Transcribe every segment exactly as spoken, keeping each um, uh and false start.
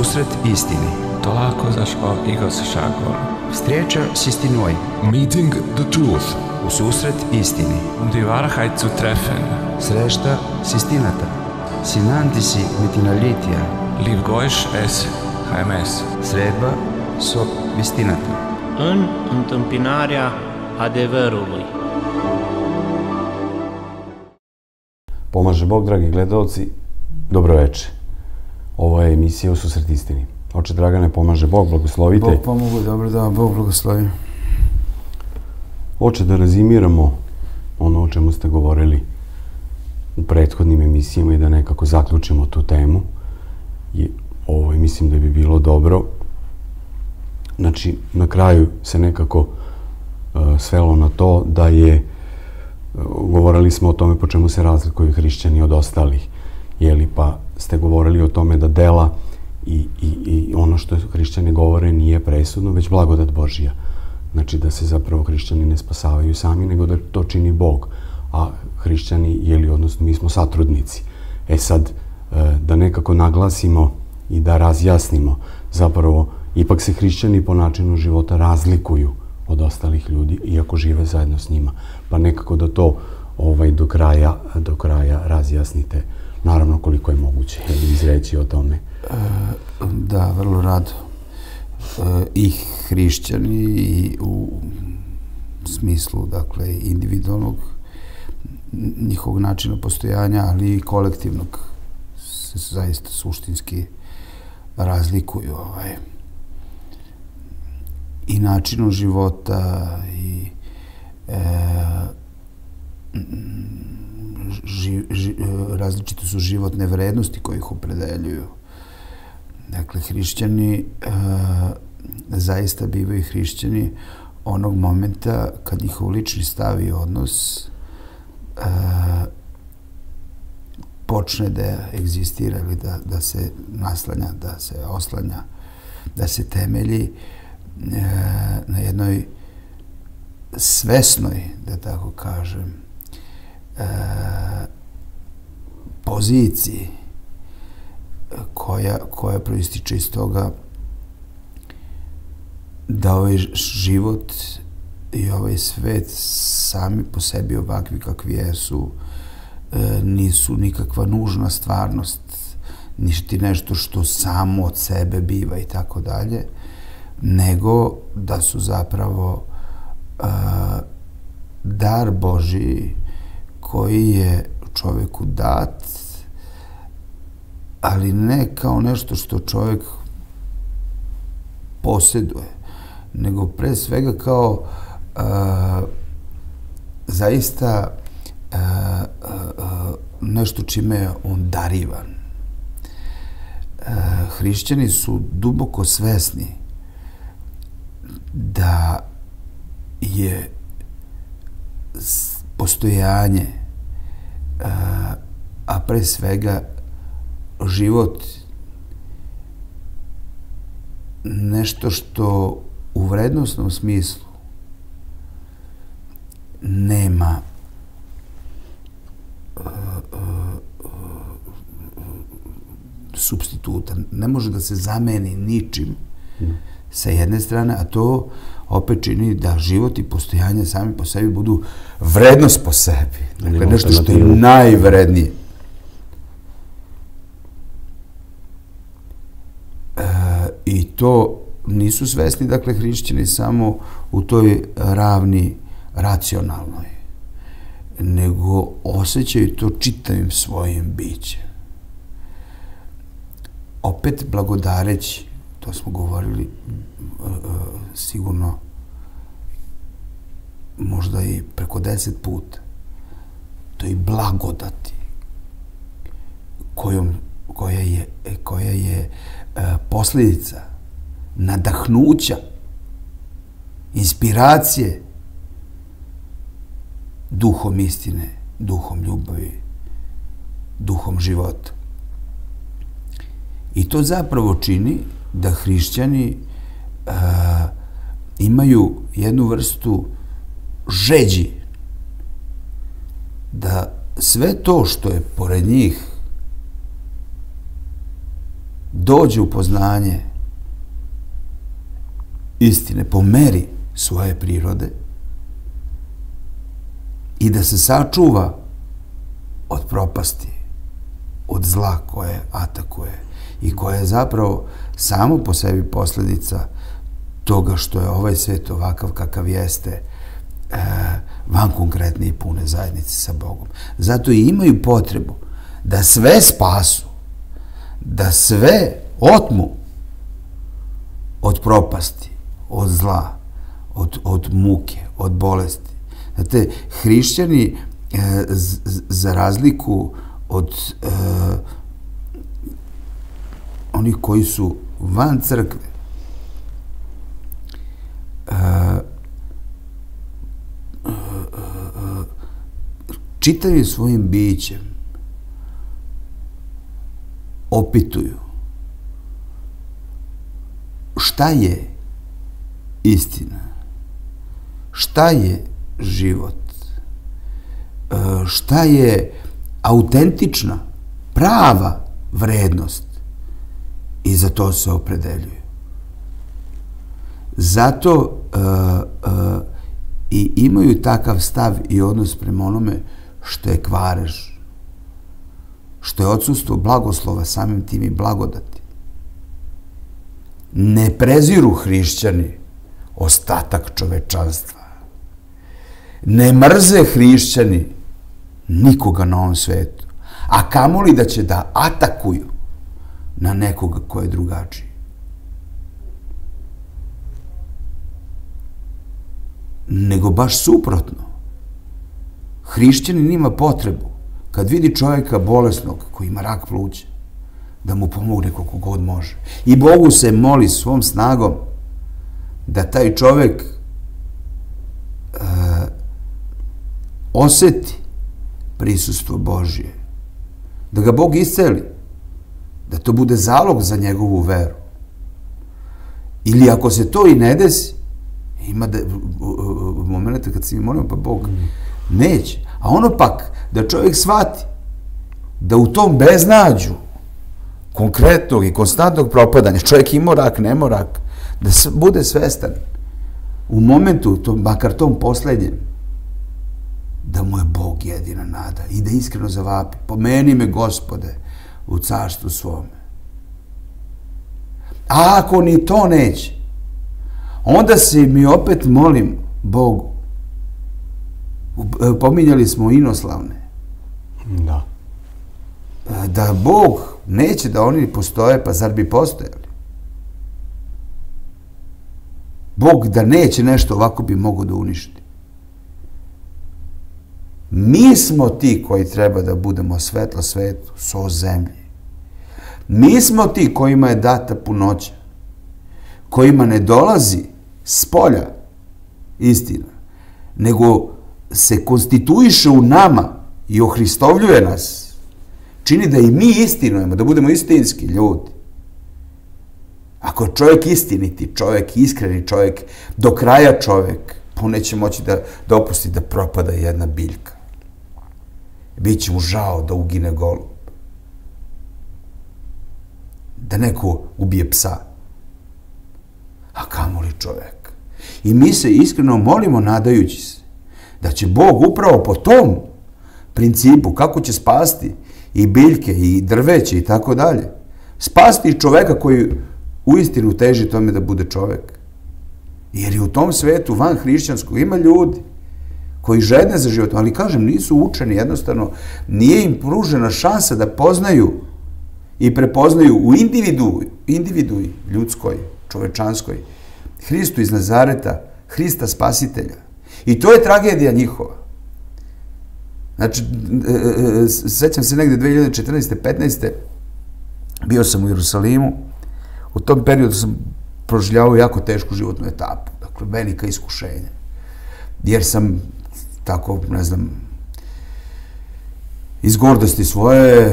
susret istini. Tolako zašlo igazsággal. Встреча с истиной. Meeting the truth. U susret istini. Die Wahrheit zu treffen. Среща с истината. Συνάντηση με την αλήθεια. Livgoish es Haimes. Sredba со истината. În întâmpinarea adevărului. Pomaže Bog, dragi gledalci, dobroveče. Ovo je emisija U susret istini. Oče Dragane, pomaže Bog, blagoslovite. Bog pomogu, dobro da, Bog blagoslovi. Oče, da rezimiramo ono o čemu ste govorili u prethodnim emisijama i da nekako zaključimo tu temu. I ovo mislim da bi bilo dobro. Znači, na kraju se nekako uh, svelo na to da je, uh, govorili smo o tome po čemu se razlikuju hrišćani od ostalih. Jeli, pa ste govorili o tome da dela i, i, i ono što hrišćani govore nije presudno, već blagodat Božija. Znači da se zapravo hrišćani ne spasavaju sami, nego da to čini Bog. A hrišćani, jeli, odnosno mi smo satrudnici. E sad, da nekako naglasimo i da razjasnimo, zapravo, ipak se hrišćani po načinu života razlikuju od ostalih ljudi, iako žive zajedno s njima. Pa nekako da to ovaj, do kraja, do kraja razjasnite. Naravno, koliko je moguće izreći o tome. E, da, vrlo rado. E, I hrišćani i u smislu, dakle, individualnog njihovog načina postojanja, ali i kolektivnog se zaista suštinski razlikuju. Ovaj. I načinom života i e, ži, ži, različite su životne vrednosti koje ih opredeljuju. Dakle, hrišćani e, zaista bivaju hrišćani onog momenta kad njihov lični stav i odnos e, počne da egzistira ili da, da se naslanja, da se oslanja, da se temelji e, na jednoj svesnoj, da tako kažem, e, poziciji koja, koja proističe iz toga da ovaj život i ovaj svet sami po sebi ovakvi kakvi jesu e, nisu nikakva nužna stvarnost, ništa nešto što samo od sebe biva i tako dalje, nego da su zapravo e, dar Božiji koji je čoveku dat, ali ne kao nešto što čovjek posjeduje, nego pre svega kao a, zaista a, a, nešto čime je on darivan. A, hrišćani su duboko svesni da je postojanje, a, a pre svega život nešto što u vrednostnom smislu nema uh, uh, supstituta, ne može da se zameni ničim mm. sa jedne strane, a to opet čini da život i postojanje sami po sebi budu vrednost po sebi. Dakle, nešto što je najvrednije. I to nisu svesni, dakle, hrišćani samo u toj ravni racionalnoj, nego osjećaju to čitavim svojim bićem. Opet blagodareći, to smo govorili sigurno možda i preko deset puta, to je blagodati kojom, koja je, koja je posljedica nadahnuća, inspiracije duhom istine, duhom ljubavi, duhom života. I to zapravo čini da hrišćani a, imaju jednu vrstu žeđi da sve to što je pored njih dođe u poznanje istine po meri svoje prirode i da se sačuva od propasti, od zla koje atakuje i koje je zapravo samo po sebi posljedica toga što je ovaj svet ovakav kakav jeste, van konkretne i pune zajednice sa Bogom. Zato i imaju potrebu da sve spasu, da sve otmu od propasti, od zla, od, od muke, od bolesti. Znate, hrišćani, e, z, za razliku od e, onih koji su van crkve, e, e, e, čitavim svojim bićem opituju šta je istina, šta je život, šta je autentična, prava vrednost i za to se opredeljuju. Zato uh, uh, i imaju takav stav i odnos prema onome što je kvarež, što je odsustvo blagoslova, samim tim i blagodati. Ne preziru hrišćani ostatak čovečanstva. Ne mrze hrišćani nikoga na ovom svetu, a kamoli da će da atakuju na nekoga ko je drugačiji. Nego baš suprotno. Hrišćanin ima potrebu, kad vidi čovjeka bolesnog koji ima rak pluća, da mu pomogne koliko god može. I Bogu se moli svom snagom da taj čovjek uh, osjeti prisustvo Božje, da ga Bog isceli, da to bude zalog za njegovu veru. Ili ako se to i ne desi, ima da, momenta kad se mi molimo, pa Bog neće. A ono pak, da čovjek shvati da u tom beznađu konkretnog i konstantnog propadanja, čovjek ima rak, nema rak, da bude svestan u momentu, to, makar tom poslednjem, da mu je Bog jedina nada i da iskreno zavapi: pomeni me, Gospode, u carstvu svome. A ako ni to neće, onda se mi opet molim Bogu. Pominjali smo inoslavne. Da. Da Bog neće da oni postoje, pa zar bi postojali? Bog da neće nešto ovako bi mogao da uništi. Mi smo ti koji treba da budemo svetlo svetu, so zemlji. Mi smo ti kojima je data punoća, kojima ne dolazi s polja istina, nego se konstituiše u nama i ohristovljuje nas, čini da i mi istinujemo, da budemo istinski ljudi. Ako je čovjek istiniti, čovjek iskreni čovjek, do kraja čovjek, pa on neće moći da dopusti da propada jedna biljka. Biće mu žao da ugine golub. Da neko ubije psa. A kamoli čovjek. I mi se iskreno molimo nadajući se da će Bog upravo po tom principu, kako će spasti i biljke i drveće i tako dalje, spasti čovjeka koji uistinu teži tome da bude čovjek. Jer je u tom svetu van hrišćanskog ima ljudi koji žedne za život, ali kažem, nisu učeni, jednostavno nije im pružena šansa da poznaju i prepoznaju u individu, individui ljudskoj, čovečanskoj, Hristu iz Nazareta, Hrista Spasitelja. I to je tragedija njihova. Znači, sećam se negde dve hiljade četrnaeste petnaeste bio sam u Jerusalimu. U tom periodu sam proživljavao jako tešku životnu etapu. Dakle, velika iskušenja. Jer sam tako, ne znam, iz gordosti svoje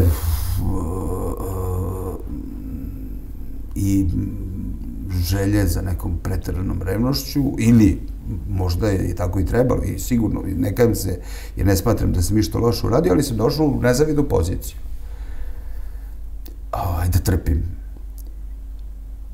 i želje za nekom preteranom revnošću, ili možda je tako i trebalo, i sigurno, nekad se, jer ne smatram da sam išto loše uradio, ali sam došao u nezavidnu poziciju. Da trpim.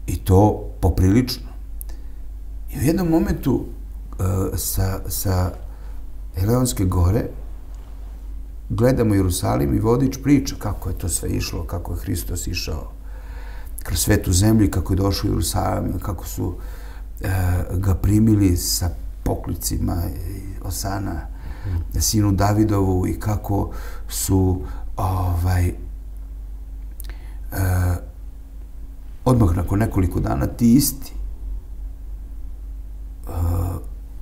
I to poprilično. I u jednom momentu uh, sa, sa Eleonske gore gledamo Jerusalim i vodič priča kako je to sve išlo, kako je Hristos išao kroz svetu zemlju, kako je došao u Jerusalim, kako su uh, ga primili sa poklicima Osana, mm. sinu Davidovu, i kako su ovaj, uh, odmah nakon nekoliko dana ti isti uh,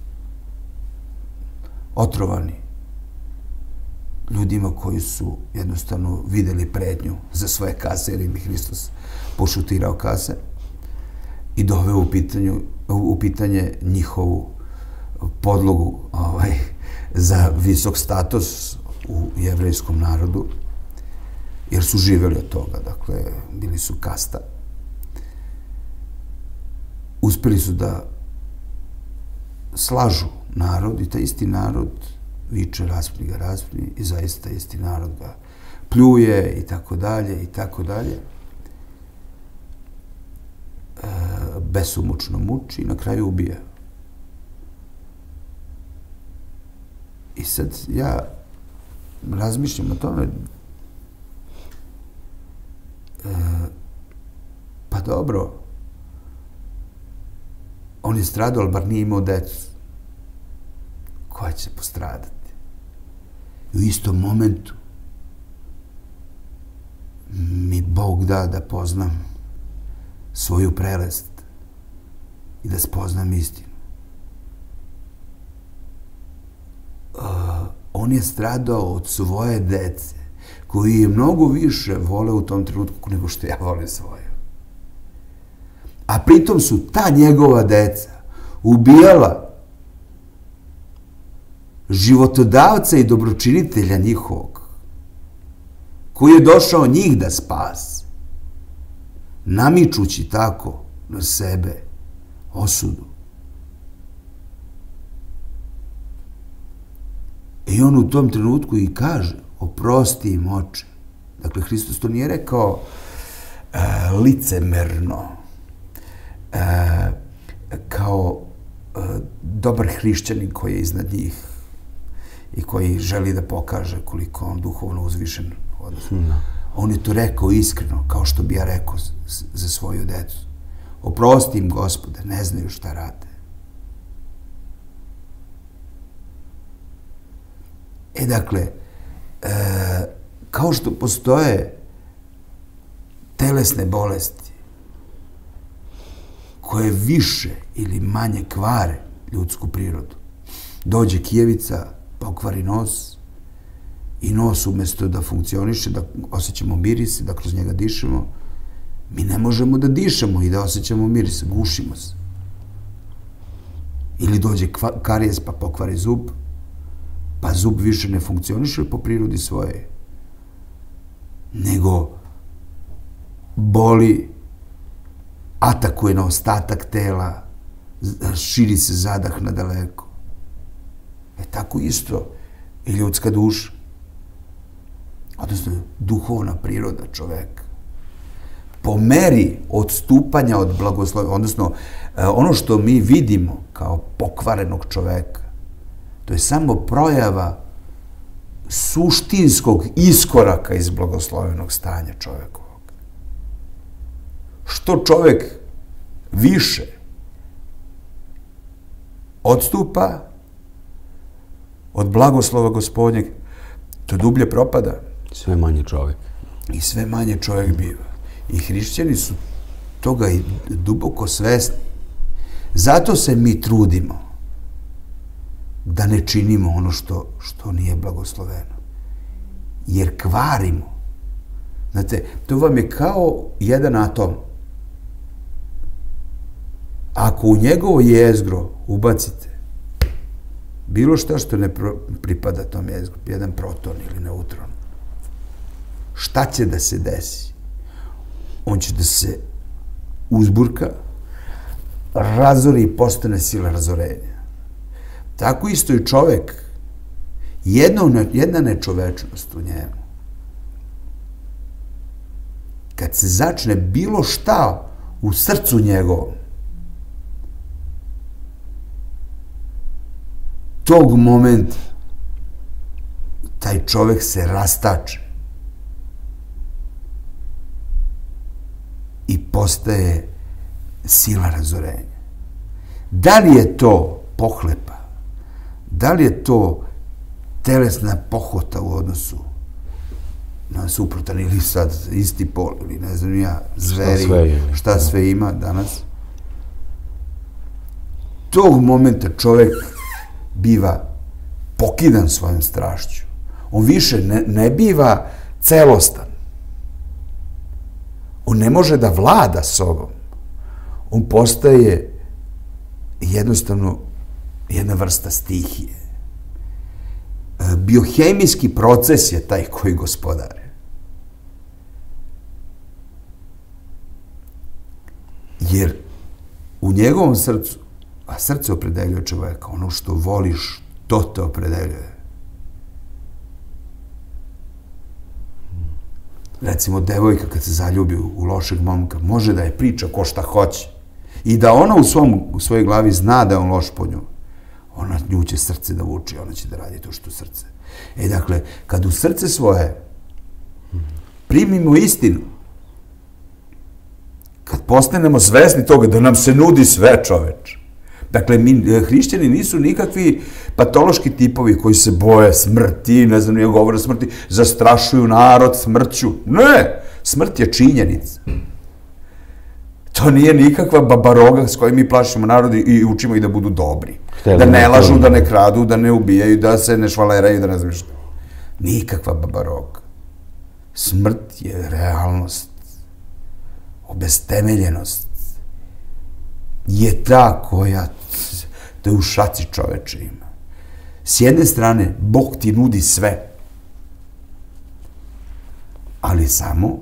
otrovani ljudima koji su jednostavno videli prednju za svoje kase, jer im je Hristos pošutirao kase i doveo u, pitanju, u pitanje njihovu podlogu ovaj, za visok status u jevrejskom narodu, jer su živjeli od toga, dakle, bili su kasta. Uspeli su da slažu narod i taj isti narod viče raspni ga, raspni, i zaista isti narod ga pljuje i tako dalje i tako dalje. E, besomučno muči i na kraju ubija. I sad ja razmišljam o tome, e, pa dobro, on je stradao, ali bar nije imao decu koja će postradati. I u istom momentu mi Bog da da poznam svoju prelest i da spoznam istinu. Uh, on je stradao od svoje dece, koji je mnogo više vole u tom trenutku nego što ja volim svoje. A pritom su ta njegova deca ubijala životodavca i dobročinitelja njihovog, koji je došao njih da spasi, namičući tako na sebe osudu. I on u tom trenutku i kaže, oprosti im, oče. Dakle, Hristos to nije rekao e, licemerno, e, kao e, dobar hrišćanin koji je iznad njih i koji želi da pokaže koliko on duhovno uzvišen. No. On je to rekao iskreno, kao što bi ja rekao za svoju decu. Oprosti im, Gospode, ne znaju šta rade. E, dakle, e, kao što postoje telesne bolesti koje više ili manje kvare ljudsku prirodu. Dođe kijevica, pokvari nos, i nos umjesto da funkcioniše, da osjećamo miris, da kroz njega dišemo, mi ne možemo da dišemo i da osjećamo miris, gušimo se. Ili dođe karijes pa pokvari zub, pa zub više ne funkcioniše po prirodi svoje, nego boli, atakuje na ostatak tela, širi se zadah na daleko. E tako isto i ljudska duša, odnosno duhovna priroda čoveka. Po meri odstupanja od blagoslovlja, odnosno ono što mi vidimo kao pokvarenog čoveka, to je samo projava suštinskog iskoraka iz blagoslovenog stanja čovekovog. Što čovek više odstupa od blagoslova Gospodnjeg, to dublje propada. Sve manje čovek. I sve manje čovek biva. I hrišćani su toga i duboko svesni. Zato se mi trudimo da ne činimo ono što, što nije blagosloveno. Jer kvarimo. Znate, to vam je kao jedan atom. Ako u njegovo jezgro ubacite bilo šta što ne pripada tom jezgru, jedan proton ili neutron, šta će da se desi? On će da se uzburka, razori i postane sila razorenja. Tako isto i čovek, jedna, jedna nečovečnost u njemu, kad se začne bilo šta u srcu njegovom, tog momenta taj čovek se rastače i postaje sila razorenja. Da li je to pohlepa? Da li je to telesna pohota u odnosu na suprotan ili sad isti pol ili ne znam ja, zveri, šta sve ima danas? Tog momenta čovek biva pokidan svojom strašću. On više ne, ne biva celostan. On ne može da vlada sobom. On postaje jednostavno jedna vrsta stihije. Biohemijski proces je taj koji gospodare. Jer u njegovom srcu, a srce opredeljuje čoveka, ono što voliš, to te opredeljuje. Recimo, devojka kad se zaljubi u lošeg momka, može da je priča ko šta hoće. I da ona u, svom, u svojoj glavi zna da je on loš po nju. Ona nju će srce da vuči, ona će da radi to što srce. E, dakle, kad u srce svoje primimo istinu, kad postanemo svesni toga da nam se nudi sve, čoveč. Dakle, mi, hrišćani nisu nikakvi patološki tipovi koji se boje smrti, ne znam, nije govore smrti, zastrašuju narod smrću. Ne! Smrt je činjenica. To nije nikakva babaroga s kojom mi plašimo narod i učimo ih da budu dobri. Da ne lažu, da ne kradu, da ne ubijaju, da se ne švaleraju, da ne znam što. Nikakva babaroga. Smrt je realnost. Obestemeljenost je ta koja te u šaci čoveče ima. S jedne strane, Bog ti nudi sve, ali samo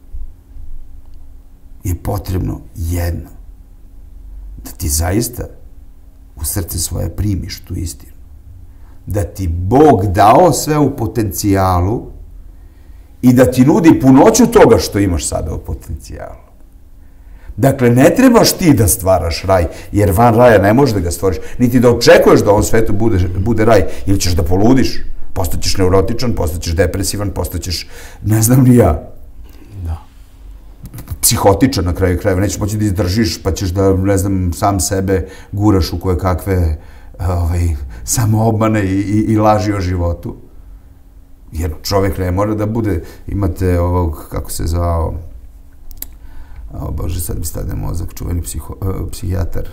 je potrebno jedno, da ti zaista u srce svoje primiš tu istinu. Da ti Bog dao sve u potencijalu i da ti nudi punoću toga što imaš sada u potencijalu. Dakle, ne trebaš ti da stvaraš raj, jer van raja ne možeš da ga stvoriš, niti da očekuješ da u ovom svetu bude, bude raj, ili ćeš da poludiš, postaćeš neurotičan, postaćeš depresivan, postaćeš, ne znam ni ja, psihotičan na kraju krajeva, nećeš moći da izdržiš, pa ćeš da, ne znam, sam sebe guraš u koje kakve ovaj, samoobmane i, i, i laži o životu. Jer čovjek ne mora da bude, imate ovog, kako se zvao, o Bože, sad mi stade mozak, čuveni psiho, uh, psihijatar,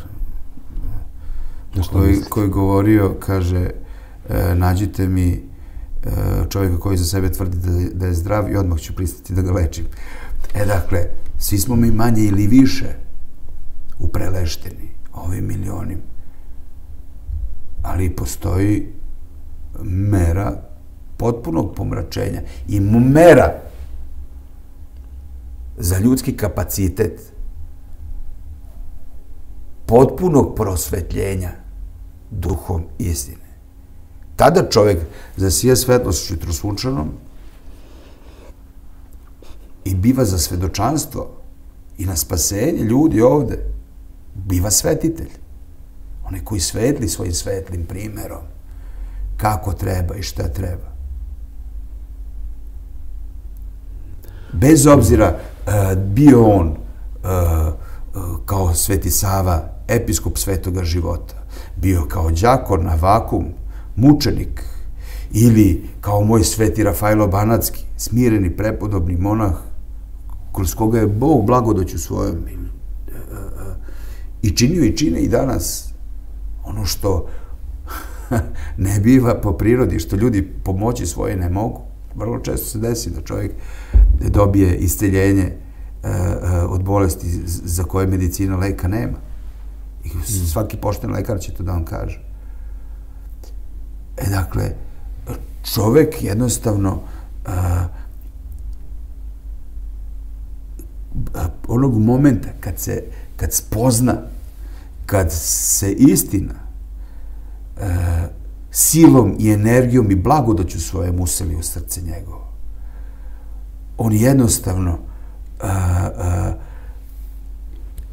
koji, koji govorio, kaže, e, nađite mi e, čovjeka koji za sebe tvrdi da, da je zdrav i odmah ću pristati da ga lečim. E, dakle, svi smo mi manje ili više uprelešteni ovim milionim, ali postoji mera potpunog pomračenja i mera za ljudski kapacitet potpunog prosvetljenja duhom istine. Tada čovjek zasija svetlošću trosvunčanom i biva za svedočanstvo i na spasenje ljudi ovde. Biva svetitelj. Onaj koji svetli svojim svetlim primjerom kako treba i šta treba. Bez obzira bio on kao Sveti Sava episkop svetoga života, bio kao đakon, avakum, mučenik, ili kao moj Sveti Rafailo Banatski, smireni, prepodobni monah, kroz koga je Bog blagodaću svojom i činio i čine i danas ono što ne biva po prirodi, što ljudi pomoći svoje ne mogu. Vrlo često se desi da čovjek dobije isceljenje od bolesti za koje medicina leka nema. I svaki pošten lekar će to da vam kaže. E, dakle, čovjek jednostavno onog momenta kad se, kad spozna, kad se istina silom i energijom i blagodaću svojem useli u srce njegovo, on jednostavno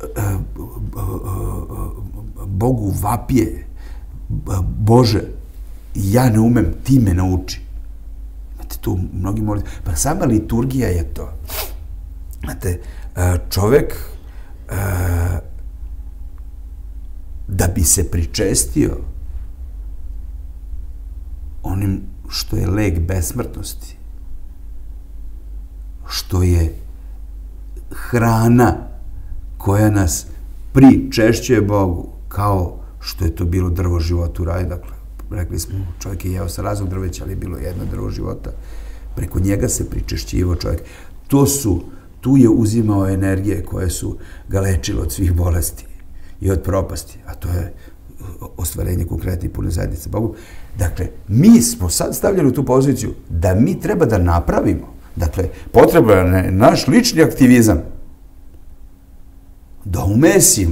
Bogu vapije, Bože, ja ne umem, ti me nauči. Imate tu mnogi molitve. Pa sama liturgija je to. Znate, čovek da bi se pričestio onim što je lek besmrtnosti, što je hrana koja nas pričešćuje Bogu, kao što je to bilo drvo života u raju. Dakle, rekli smo, čovjek je jeo sa raznog drveća, ali je bilo jedno drvo života. Preko njega se pričešćivao čovjek. To su, tu je uzimao energije koje su ga lečile od svih bolesti i od propasti, a to je ostvarenje konkretne i pune zajednice Bogu. Dakle, mi smo sad stavljali u tu poziciju da mi treba da napravimo. Dakle, potreban je naš lični aktivizam da umesimo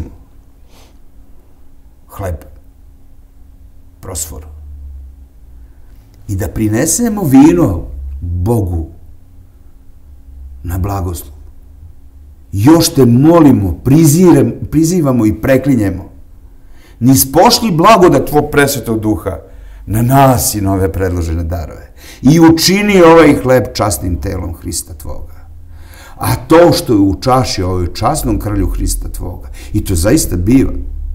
hleb, prosfor i da prinesemo vino Bogu na blagoslov. Još te molimo, prizivamo i preklinjemo. Nispošli blagodat tvog presvetog duha na nas i na ove predložene darove i učini ovaj hleb časnim telom Hrista tvoga. A to što je u čaši ovoj časnom krvlju Hrista tvoga, i to zaista biva,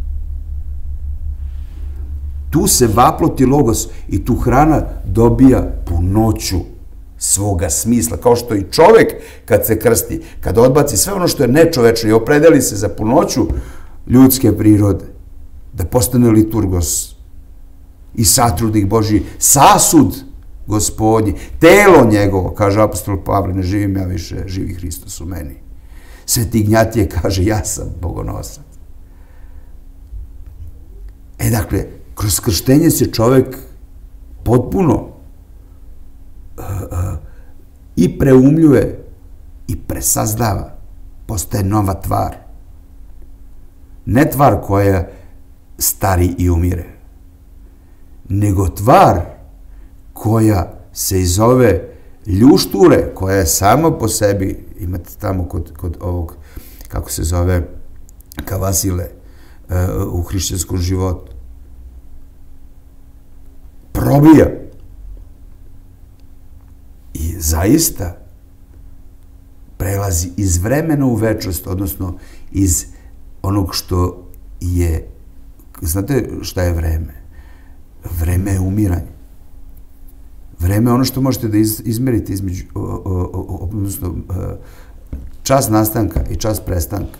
tu se vaploti logos i tu hrana dobija punoću svoga smisla, kao što i čovek kad se krsti, kad odbaci sve ono što je nečovečno i opredeli se za punoću ljudske prirode, da postane liturgos i satrudnik Božji, sasud Gospodnji, telo njegovo, kaže apostol Pavle, ne živim ja više, živi Hristos u meni. Sveti Ignjatije kaže, ja sam bogonosac. E, dakle, kroz krštenje se čovek potpuno uh, uh, i preumljuje i presazdava, postaje nova tvar. Ne tvar koja stari i umire, nego tvar koja se izove ljušture, koja je sama po sebi, imate tamo kod, kod ovog, kako se zove, Kavasile, uh, u hrišćanskom životu, probija. I zaista prelazi iz vremena u večnost, odnosno iz onog što je, znate šta je vreme? Vreme je umiranje. Vreme je ono što možete da izmerite između, odnosno čas nastanka i čas prestanka.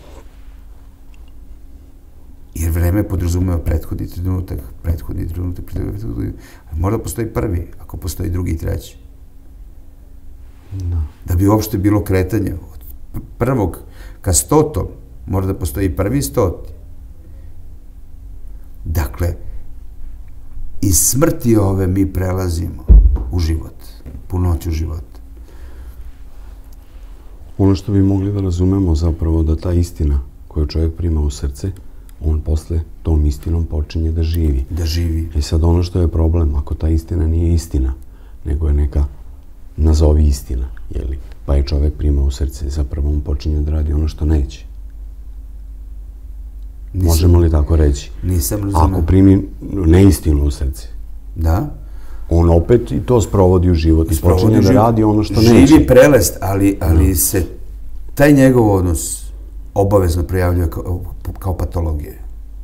Jer vreme podrazumeva prethodni trenutak, prethodni trenutak, prethodni trenutak. Mora da postoji prvi, ako postoji drugi i treći. Da bi uopšte bilo kretanje od prvog ka stotom, mora da postoji prvi i stoti. Dakle, iz smrti ove mi prelazimo u život, punoću života. Ono što bi mogli da razumemo zapravo da ta istina koju čovjek prima u srce, on posle tom istinom počinje da živi. Da živi. I sad ono što je problem, ako ta istina nije istina, nego je neka nazovi istina, jeli? Pa je čovjek prima u srce, zapravo on počinje da radi ono što neće. Nisam, možemo li tako reći? Nisam razumio. Ako primi neistinu u srce, da, on opet i to sprovodi u život i počinje da radi ono što neće. Živi prelest, ali, ali no. se taj njegov odnos obavezno prijavljuje kao, kao patologije.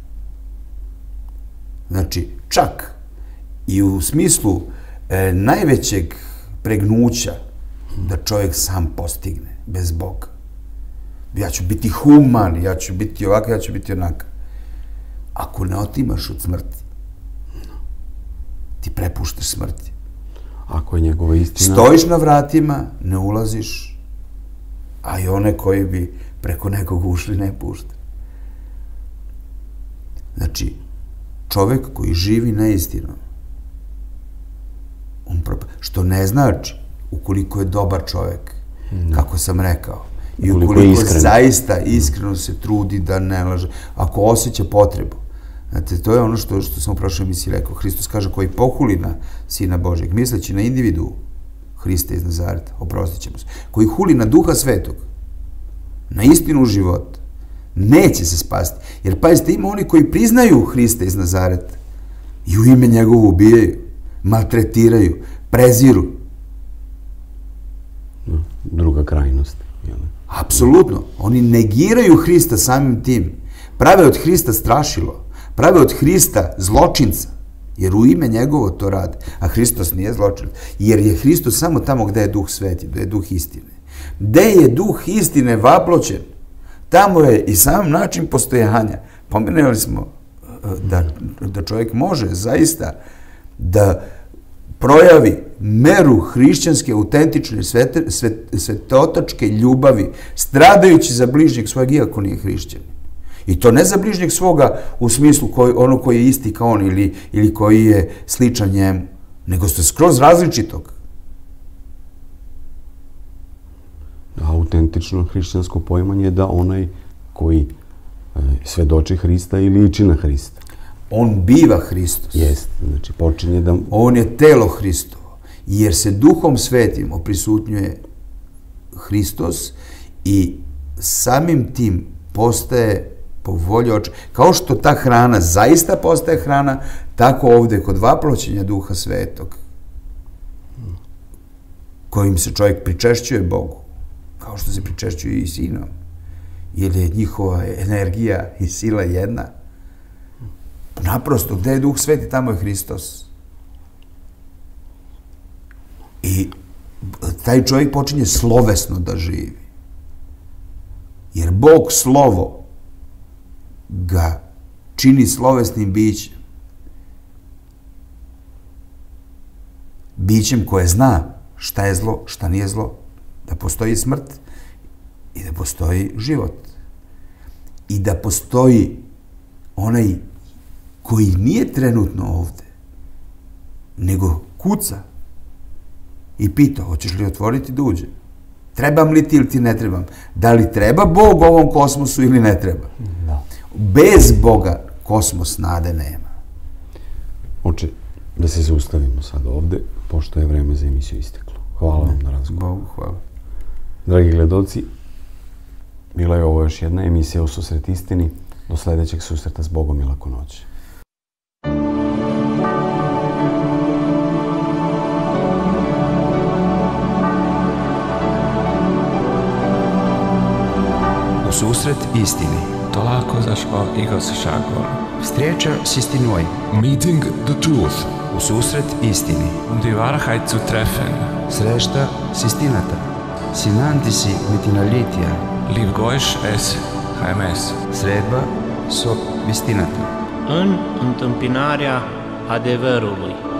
Znači, čak i u smislu e, najvećeg pregnuća da čovjek sam postigne bez Boga. Ja ću biti human, ja ću biti ovakav, ja ću biti onakav. Ako ne otimaš od smrti, ti prepuštaš smrti. Ako je njegova istina... Stojiš na vratima, ne ulaziš, a i one koji bi preko nekog ušli ne pušta. Znači, čovek koji živi neistinom, on propa... što ne znači, ukoliko je dobar čovek, no. kako sam rekao, i ukoliko zaista iskreno se trudi da ne laže, ako osjeća potrebu. Znate, to je ono što, što sam u prošloj emisiji rekao. Hristos kaže, koji pohuli na Sina Božeg, misleći na individu Hrista iz Nazareta, oprostit ćemo se, koji huli na Duha Svetog, na istinu života, neće se spasti. Jer pazite, ima oni koji priznaju Hrista iz Nazareta i u ime njegovu ubijaju, maltretiraju, preziru. Druga krajnost. Apsolutno. Oni negiraju Hrista samim tim. Prave od Hrista strašilo. Prave od Hrista zločinca. Jer u ime njegovo to rade. A Hristos nije zločinac. Jer je Hristos samo tamo gde je duh sveti, gde je duh istine. Gde je duh istine vaploćen, tamo je i sam način postojanja. Pomenuli smo da, da čovjek može zaista da projavi meru hrišćanske, autentične, svete, svet, svetotačke ljubavi, stradajući za bližnjeg svojeg, iako nije hrišćan. I to ne za bližnjeg svoga u smislu koji, ono koji je isti kao on ili, ili koji je sličan njemu, nego ste skroz različitog. Autentično hrišćansko poimanje je da onaj koji e, svedoči Hrista i liči na Hrista. On biva Hristos. Jeste, znači počinje da... On je telo Hristovo, jer se Duhom Svetim oprisutnjuje Hristos i samim tim postaje po volji oča. Kao što ta hrana zaista postaje hrana, tako ovdje kod vaploćenja Duha Svetog, kojim se čovjek pričešćuje Bogu, kao što se pričešćuje i Sinom, jer je njihova energija i sila jedna. Naprosto, gde je Duh Sveti, tamo je Hristos. I taj čovjek počinje slovesno da živi. Jer Bog slovo ga čini slovesnim bićem. Bićem koje zna šta je zlo, šta nije zlo. Da postoji smrt i da postoji život. I da postoji onaj koji nije trenutno ovde, nego kuca i pita, hoćeš li otvoriti da uđe? Trebam li ti ili ti ne trebam? Da li treba Bog ovom kosmosu ili ne treba? Da. Bez Boga kosmos nade nema. Oče, da se zaustavimo sad ovde, pošto je vreme za emisiju isteklo. Hvala vam na razgovor. Bogu hvala. Dragi gledalci, bila je ovo još jedna emisija u Susret istini. Do sledećeg susreta s Bogom i laku noć. U susret istini. Tolako zašlo Igor Šagor. Встреча с истиной. Meeting the truth. У susret istini. Und die Wahrheit zu treffen. Среща с истината. Συνάντηση με την αλήθεια. Livgoish es H M S. Средба со истината. În întâmpinarea adevărului.